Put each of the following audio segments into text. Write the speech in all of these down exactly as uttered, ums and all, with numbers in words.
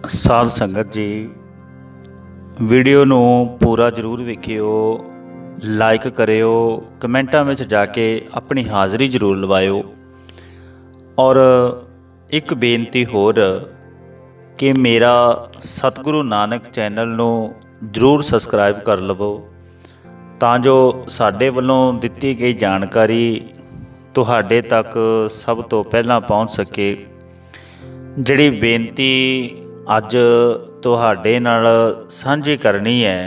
साध संगत जी वीडियो नू पूरा जरूर वेखियो, लाइक करियो, कमेंटा में जाके अपनी हाज़री जरूर लवायो। और एक बेनती होर कि मेरा सतगुरु नानक चैनल नू जरूर सबसक्राइब कर लवो तां जो साडे वल्लों दित्ती गई जानकारी तुहाडे तक सब तो पहला पहुँच सके। जिहड़ी बेनती अज तुहाडे नाल सांझी करनी है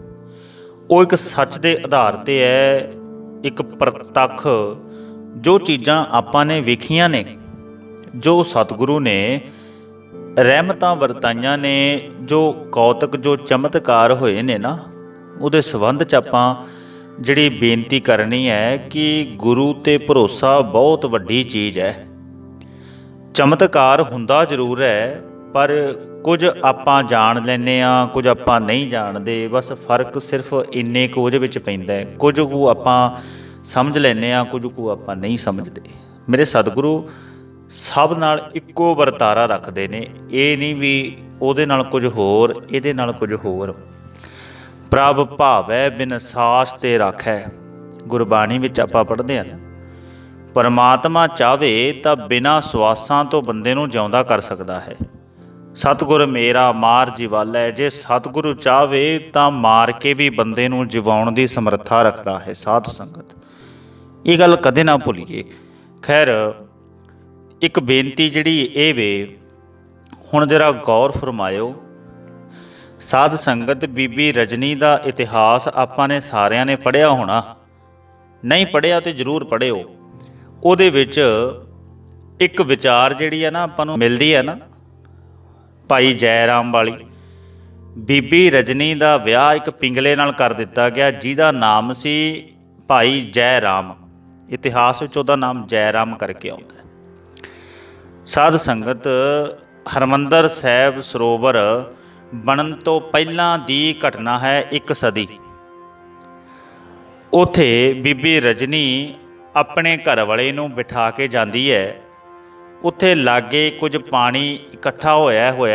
वो एक सच के आधार पर है, एक प्रतख जो चीज़ां आपां ने वेखियां ने, जो सतगुरु ने रहमतां वरताइयां ने, जो कौतक जो चमत्कार होए ने ना, उहदे संबंध च आपां जिहड़ी बेनती करनी है कि गुरु ते भरोसा बहुत वड्डी चीज़ है। चमत्कार हुंदा जरूर है पर कुछ आपां जान लैने आ, कुछ आपां नहीं जानते। बस फर्क सिर्फ इन्ने कुछ उहदे विच पैंदा है, कुछ को आपां समझ लैने आ, कुछ को आपां नहीं समझते। मेरे सतगुरु सब नाल इक्को वरतारा रखते हैं, ये नहीं भी उहदे नाल कुछ होर इहदे नाल कुछ होर। प्रभ भावै बिन सास ते राखै, गुरबाणी विच आपां पढ़दे हैं। परमात्मा चाहे तो बिना सुआसां तो बंदे नूं जिउंदा कर सकता है। सतगुर मेरा मार जिवाला है, जे सतगुरु चाहे तो मार के भी बंदे नूं जिवाउण दी समर्था रखता है। साध संगत ये गल कदे ना भुलीए। खैर एक बेनती जिहड़ी ये वे, हुण जरा गौर फरमायो। साध संगत बीबी रजनी का इतिहास आपां ने सारिਆਂ ने पढ़िया होना, नहीं पढ़िया तो जरूर पढ़ियो। ਉਹਦੇ ਵਿੱਚ एक विचार जिहड़ी है ना आपां नूं मिलदी है ना, भाई जै राम वाली बीबी रजनी का विआह एक पिंगले नाल कर दिता गया जिहदा नाम सी भाई जै राम। इतिहास विच उहदा नाम जै राम करके आउंदा है। साध संगत हरमंदर साहिब सरोवर बनन तो पहलां दी घटना है, एक सदी। उत्थे बीबी रजनी अपने घर वाले नूं बिठा के जाती है। उत्थे लागे कुछ पानी इकट्ठा होया होया,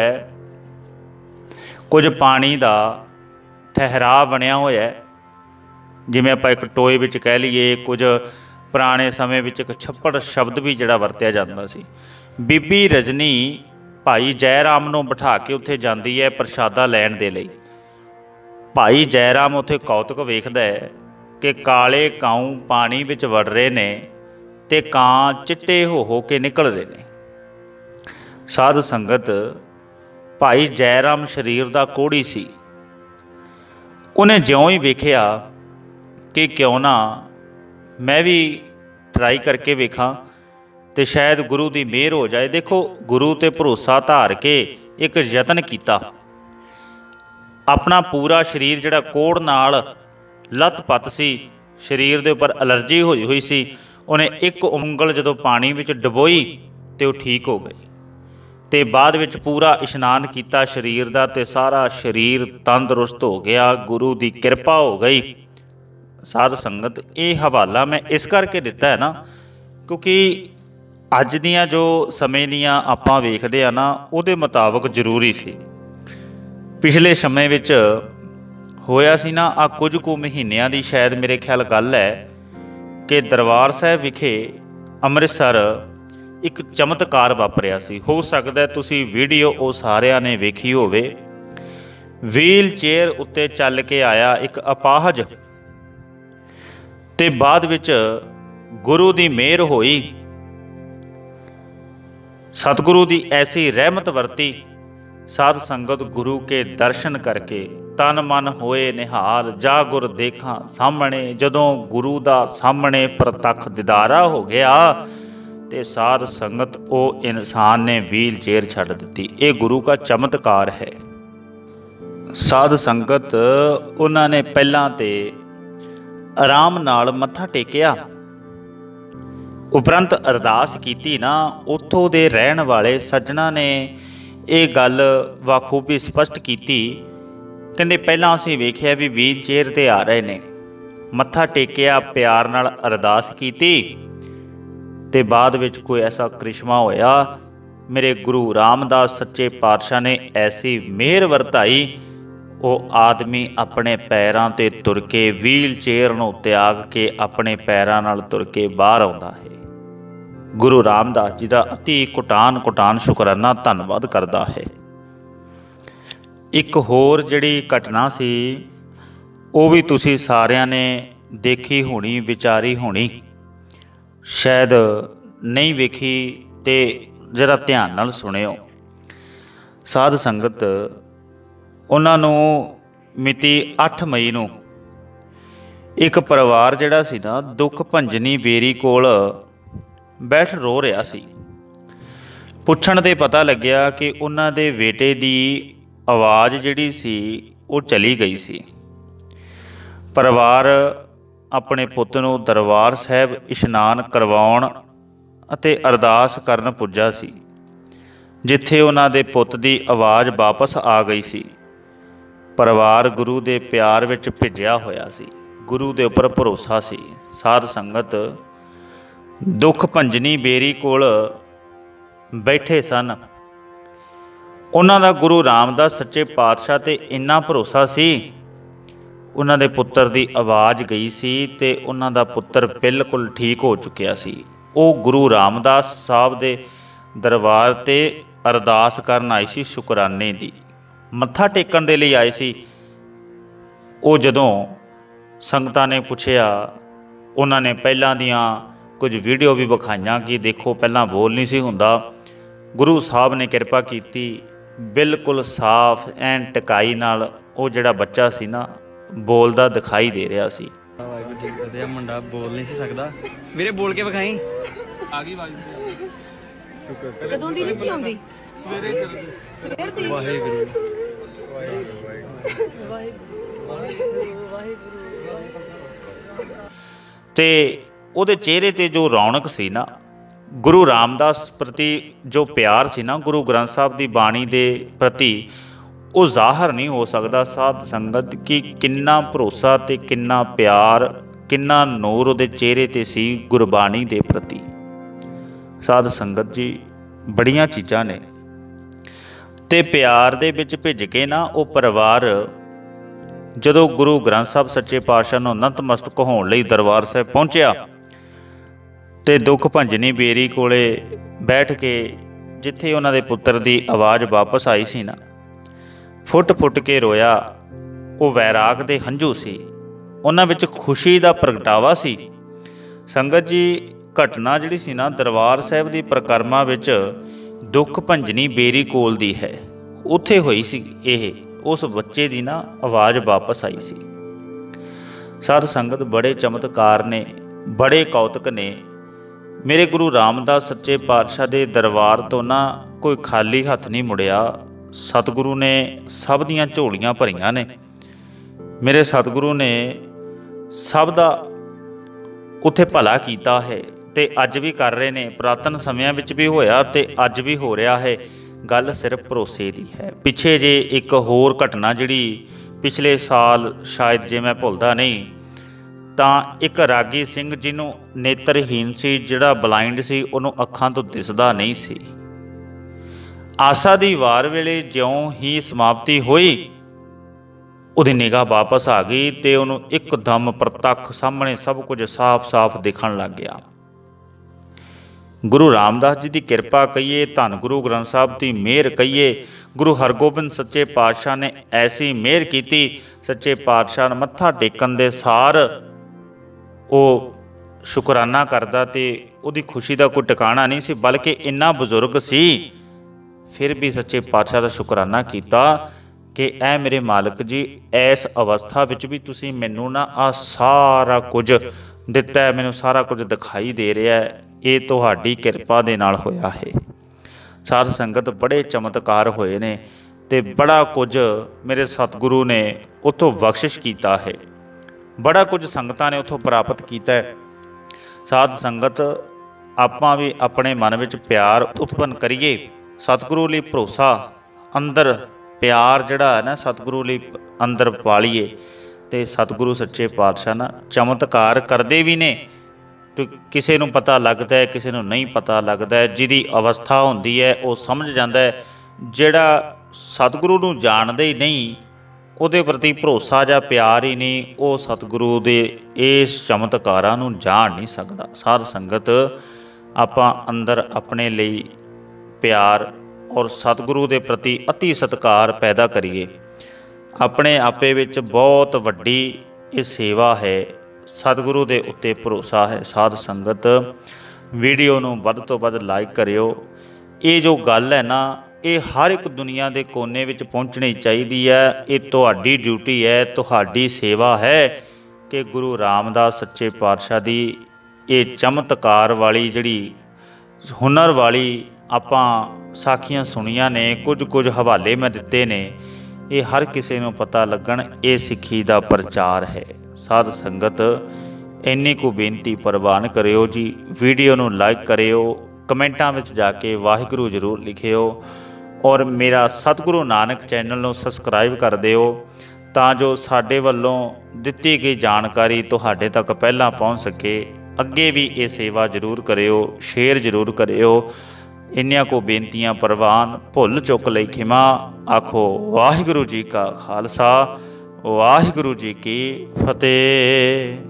कुछ पानी का ठहराव बनया होया, जिवें आपां एक टोए विच कह लीए, कुछ पुराने समय विच एक छप्पड़ शब्द भी जिहड़ा वरत्या जांदा सी। बीबी रजनी भाई जै राम नूं बिठा के उत्थे जांदी है प्रशादा लैण दे लई। भाई जै राम उत्थे कौतक वेखदा है कि काले काऊ पानी विच वड़ रहे ने ते कां चिट्टे हो हो के निकल रहे ने। साध संगत भाई जै राम शरीर का कोढ़ी सी। उन्हें ज्यों ही वेखिया कि क्यों ना मैं भी ट्राई करके वेखा तो शायद गुरु की मेहर हो जाए। देखो गुरु ते भरोसा धार के एक यतन किया, अपना पूरा शरीर जिहड़ा कोढ़ नाल लत पत सी, शरीर के उपर एलर्जी होई हुई सी, उन्हें एक उंगल जदों पानी विच डबोई तो ठीक हो गई। तो बाद विच पूरा इशनान किया शरीर का, तो सारा शरीर तंदुरुस्त हो गया, गुरु की कृपा हो गई। साध संगत ये हवाला मैं इस करके दिता है ना क्योंकि अज दियाँ जो समय दियाँ आपां वेखदे आ ना, उहदे मुताबक जरूरी सी। पिछले समय विच होया सी ना, आ कुछ कु महीनों की शायद मेरे ख्याल गल है कि दरबार साहिब विखे अमृतसर एक चमत्कार वापरिया सी। हो सकता है तुसी वीडियो वो सारिਆਂ ने वेखी होवे। व्हील चेयर उत्ते चल के आया एक अपाहज, ते बाद विच गुरु की मेहर होई, सतगुरु की ऐसी रहमत वरती। साध संगत गुरु के दर्शन करके तन मन होए निहाल, जा गुर देखा सामने। जदों गुरु का सामने प्रतख दिदारा हो गया तो साध संगत वो इंसान ने व्हील चेयर छड्ड दिती। ये गुरु का चमत्कार है। साध संगत उन्होंने पहलां ते आराम नाल मत्था टेकिया, उपरंत अरदास कीती ना। उत्थों दे रहण वाले सज्जणा ने ये गल बखूबी स्पष्ट की। कहते पहला असीं वेखिया भी व्हील चेयर ते आ रहे ने, मत्था टेकिया, प्यार नाल अरदास कीती, ते बाद विच कोई ऐसा करिश्मा होया मेरे गुरु रामदास सच्चे पातशाह ने ऐसी मेहर वरताई, वो आदमी अपने पैरों ते तुर के व्हील चेयर नूं त्याग के अपने पैरों नाल तुर के बाहर आउंदा है। गुरु रामदास जी का अति कुटान कुटान शुकराना धन्नवाद करता है। एक होर जिहड़ी घटना सी वो भी तुसी सारियां ने देखी होनी, विचारी होनी, शायद नहीं वेखी ते जरा ध्यान नाल सुनियो। साध संगत उन्हां नूं मिति अठ मई नूं एक परिवार जिहड़ा सी ना दुख भंजनी बेरी कोल बैठ रो रहा सी। पुछण ते पता लग्या कि उन्हां दे बेटे दी आवाज़ जिहड़ी सी वो चली गई सी। परिवार अपने पुੱਤ ਨੂੰ दरबार साहब इशनान करवाउण ਅਤੇ अरदास करन पुज्जा सी, जिथे उन्हां दे पुੱਤ दी आवाज़ वापस आ गई सी। परिवार गुरु दे प्यार विच भिजिया होया सी, गुरु दे उपर भरोसा सी। साध संगत दुख भंजनी बेरी कोल बैठे सन। उन्हां दा गुरु रामदास सच्चे पातशाह ते इन्ना भरोसा सी, उन्हां दे पुत्तर दी आवाज़ गई सी ते उन्हां दा पुत्तर बिल्कुल ठीक हो चुकिया सी। वो गुरु रामदास साहब दे दरबार ते अरदास करन आई सी, शुकराने दी मत्था टेकण दे लई आए सी। वो जदों संगतां ने पुछया, उन्होंने पहलां दियां कुछ वीडियो भी विखाइयां कि देखो पहलां बोल नहीं सी हुंदा, गुरु साहब ने किरपा कीती, बिल्कुल साफ एन टकाई नाल वो जिहड़ा बच्चा सी ना बोलदा दिखाई दे रहा सी। मुंडा बोल नहीं सी सकदा, मेरे बोल के विखाई आ गई आवाज। कदों दी नहीं सी आउंदी, सवेरे चल सवेर दी। वाहिगुरू ते उहदे चेहरे ते जो रौनक सी ना, गुरु रामदास प्रति जो प्यार सी ना, गुरु ग्रंथ साहब की बाणी के प्रति वो ज़ाहिर नहीं हो सकता। साध संगत की किन्ना भरोसा ते किन्ना प्यार, किन्ना नूर उहदे चेहरे ते सी गुरबाणी दे प्रति। साध संगत जी बड़ियां चीज़ां ने ते प्यार दे विच भिज के ना वो परिवार जदों गुरु ग्रंथ साहब सच्चे पातशाह नूं नतमस्तक होण लई दरबार साहब पहुंचिया ते दुख भंजनी बेरी कोले बैठ के जिथे उन्हां दे पुत्तर दी आवाज़ वापस आई सी ना, फुट फुट के रोया। वो वैराग दे हंझू सी, उन्हां विच खुशी दा प्रगटावा सी। संगत जी घटना जिहड़ी सी ना दरबार साहब दी परिक्रमा विच दुख भंजनी बेरी कोल दी है, उत्थे होई सी। ये उस बच्चे दी ना आवाज़ वापस आई सी। साध संगत बड़े चमत्कार ने, बड़े कौतक ने। मेरे गुरु रामदास सच्चे पातशाह दे दरबार तो ना कोई खाली हथ नहीं मुड़िया। सतगुरु ने सब दियां झोलियां भरियां ने। मेरे सतगुरु ने सब दा उत्थे भला कीता है ते अज भी कर रहे ने। पुरातन समयां विच भी होया ते अज भी हो रहा है। गल सिर्फ भरोसे दी है। पिछे जे एक होर घटना जिहड़ी पिछले साल शायद जे मैं भुलदा नहीं तां एक रागी सिंह जिन्हों नेत्रहीन सी, जिहड़ा बलाइंड सी, उहनूं अखां तो दिसदा नहीं सी। आसा दी वार वेले ज्यों ही समाप्ति हुई, उहदी निगाह वापस आ गई ते उहनूं एकदम प्रतख सामने सब कुछ साफ साफ दिखण लग गया। गुरु रामदास जी की किरपा कहिए, धन गुरु ग्रंथ साहब की मेहर कहिए। गुरु हरगोबिंद सच्चे पातशाह ने ऐसी मेहर की। सच्चे पातशाह मत्था टेकन दे सार वो शुकराना करदा ते उहदी खुशी का कोई टिकाणा नहीं सी, बल्कि इन्ना बजुर्ग सी फिर भी सच्चे पातशाह का शुकराना किया कि ऐ मेरे मालिक जी, इस अवस्था विच भी तुसीं मैनूं ना आ सारा कुछ दिता है, मैनूं सारा कुछ दिखाई दे रहा है। ये तुहाडी किरपा दे नाल होया है। साध संगत बड़े चमत्कार होए ने ते बड़ा कुछ मेरे सतगुरु ने उतों बख्शिश किया है। बड़ा कुछ संगतां ने उतों प्राप्त किया है। साध संगत आपां भी अपने मन विच प्यार उत्पन्न करिए, सतगुरु लई भरोसा अंदर प्यार जिहड़ा है ना सतगुरु लई अंदर पालीए। ते सतगुरु सच्चे पातशाह ना चमत्कार करदे भी ने तो किसी नूं पता लगता है, किसी नूं नहीं पता लगता है। जिहदी अवस्था होंदी है वो समझ जाता है, जिहड़ा सतगुरु नूं जाणदा ही नहीं, ਉਹਦੇ प्रति भरोसा ਜਾਂ प्यार ही नहीं, ਉਹ सतगुरु ਦੇ ਇਸ ਚਮਤਕਾਰਾਂ ਨੂੰ ਜਾਣ नहीं सकता। साध संगत ਆਪਾਂ अंदर अपने ਲਈ प्यार और सतगुरु ਦੇ प्रति अति सत्कार पैदा करिए। अपने आपे विच बहुत वड्डी ये सेवा है, सतगुरु ਦੇ ਉੱਤੇ भरोसा है। साध संगत वीडियो ਨੂੰ ਵੱਧ ਤੋਂ ਵੱਧ लाइक करियो। ये जो गल है ना, ये हर एक दुनिया के कोने विच पहुँचनी चाहिए है। ये तुहाडी ड्यूटी है, तुहाडी सेवा है कि गुरु रामदास सच्चे पातशाह की ये चमत्कार वाली जिहड़ी हुनर वाली आपां साखियां सुनिया ने, कुछ कुछ हवाले मैं दिते ने, ये हर किसी नूं पता लगन, ये सिੱਖੀ का प्रचार है। साध संगत इन्नी को बेनती प्रवान करियो जी। वीडियो नूं लाइक करियो, कमेंटां विच जाके वाहिगुरू जरूर लिखियो और मेरा सतगुरु नानक चैनल नूं सबसक्राइब कर दिओ, तां जो साडे वल्लों दित्ती गई जानकारी तुहाडे तक पहलां पहुँच सके। अगे भी ये सेवा जरूर करियो, शेयर जरूर करियो। इन्नियां को बेनतियां प्रवान, भुल चुक लई खिमा। आखो वाहिगुरू जी का खालसा, वाहिगुरू जी की फतेह।